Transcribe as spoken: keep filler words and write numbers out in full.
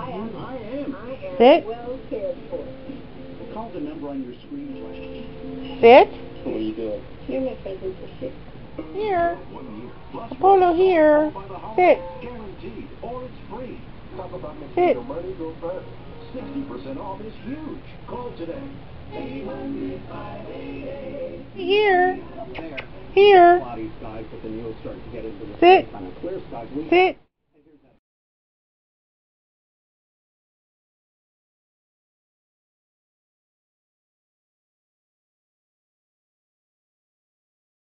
I am. I am. I am Sit. well cared for. Call the number on your screen right. Sit. What are you doing? You're my present for six. Here. Apollo, here. Sit. Guaranteed, or it's free. Talk about making Sit. your money go fast. sixty percent off is huge. Call today. eight hundred, five eight eight. Here. There. Here. Cloudy skies, but then you'll start to get into the Sit. kind of clear skies. Sit.